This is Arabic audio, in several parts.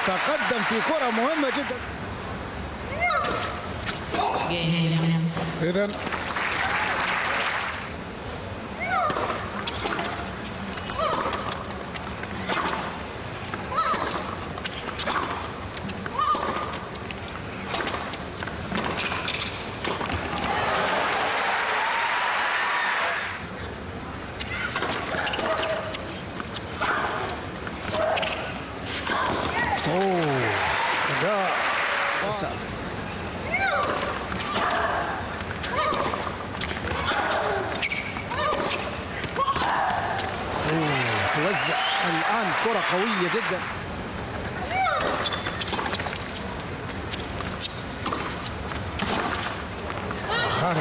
تقدم في كرة مهمة جدا. إذن توزع الآن كرة قوية جدا. خارج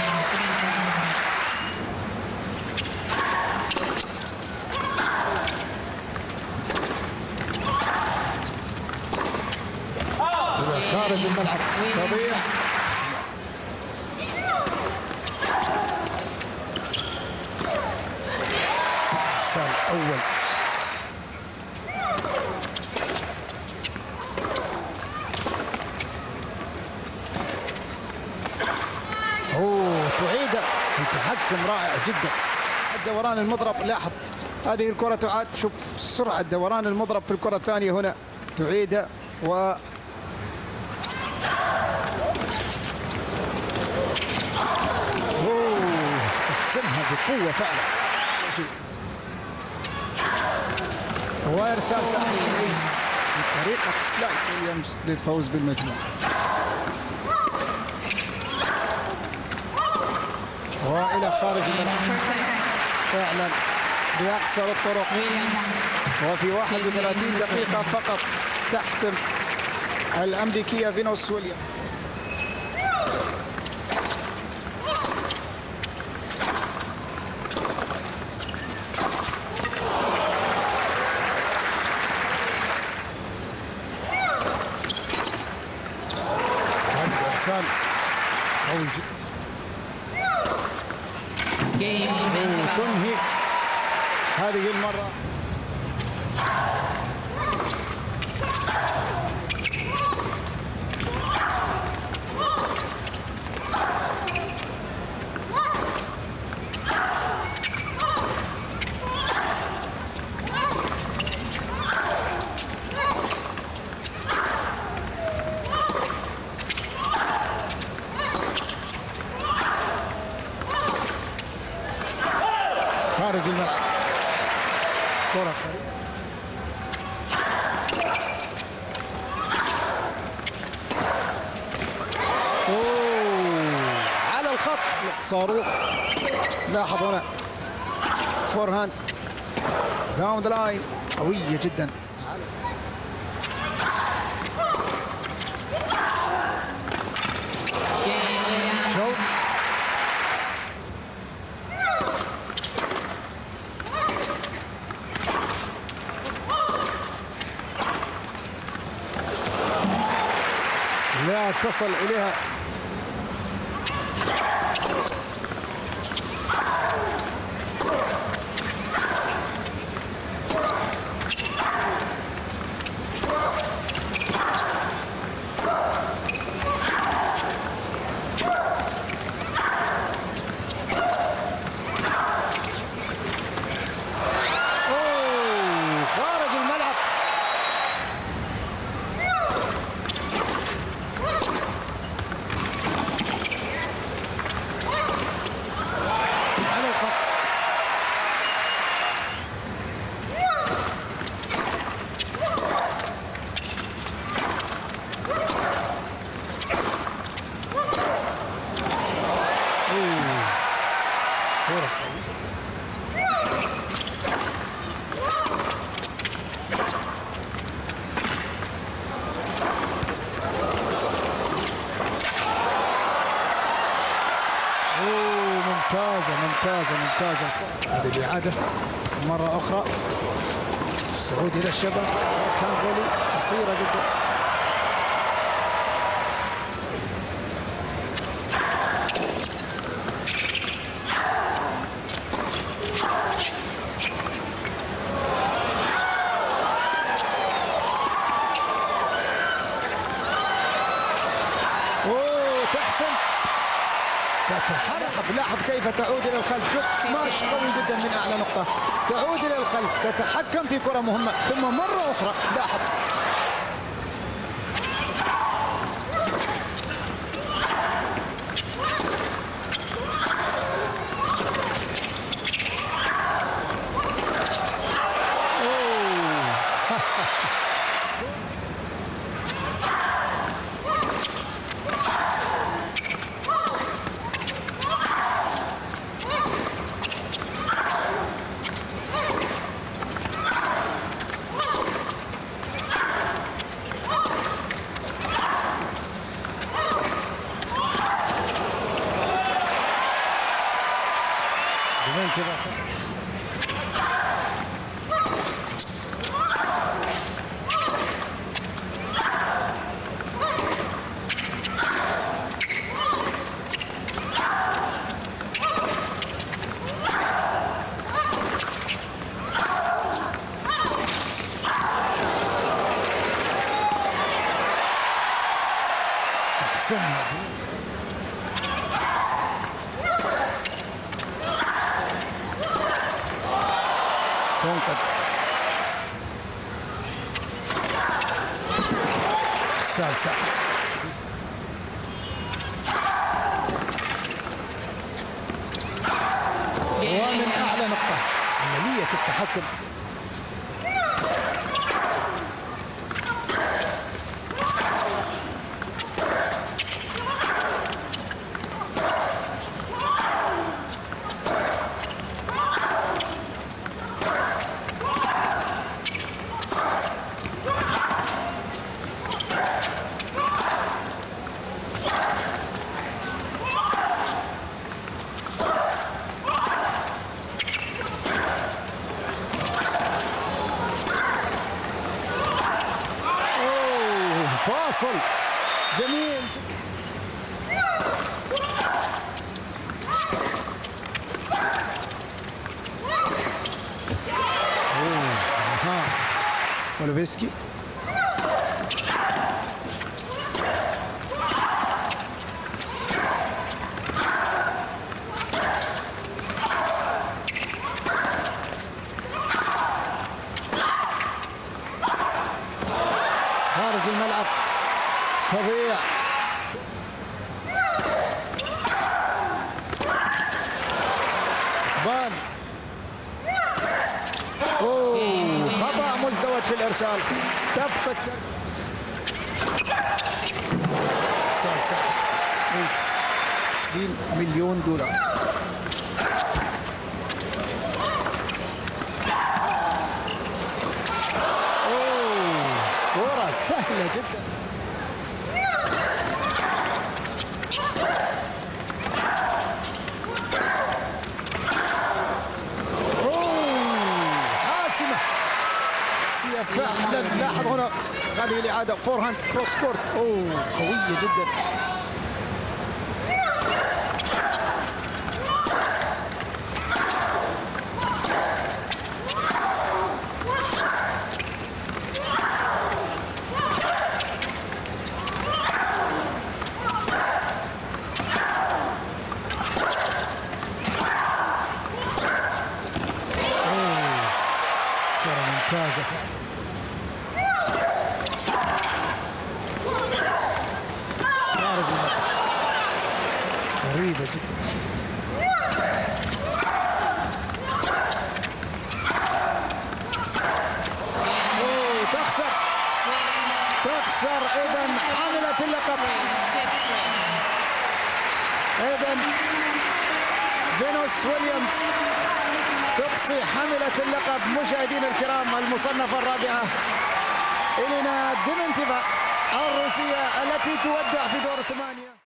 خارج الملعب تضيع. الأول تعيد التحكم رائع جدا. دوران المضرب، لاحظ هذه الكرة تعاد، شوف سرعة دوران المضرب في الكرة الثانية هنا تعيدها و تحسمها بقوة فعلا، وارسال سليس بطريقة سلايس للفوز بالمجموعة. والى خارج الملعب فعلا بأقصر الطرق، وفي 31 دقيقة فقط تحسم الأمريكية فينوس ويليام. قوي جدا. تنهي هذه المرة خارج الملعب. كرة خارج. على الخط صاروخ. لاحظ هنا فور هاند داون ذا لاين قوية جدا. لا تصل إليها. ممتازة. هذه الإعادة مرة أخرى. الصعود إلى الشبكة كان فولي قصيرة جدا. كيف تعود الى الخلف. شوف سماش قوي جدا من اعلى نقطه، تعود الى الخلف، تتحكم في كره مهمه، ثم مره اخرى لاحظ. السادسة ومن أعلى نقطة عملية التحكم. فاصل جميل. ولوفسكي خارج الملعب فظيع. استقبال خطأ مزدوج في الإرسال. تبقى 20 مليون دولار. كرة سهلة جدا. حاسمة فعلا. لاحظ هنا هذه الإعادة فور هاند كروس كورت. قوية جدا. ممتازة خارج الملعب. غريبة جدا. تخسر إذن حاملة اللقب. إذن فينوس ويليامز تقصي حاملة اللقب. مشاهدينا الكرام، المصنفة الرابعة إلينا ديمنتيفا الروسية التي تودع في دور الثمانية.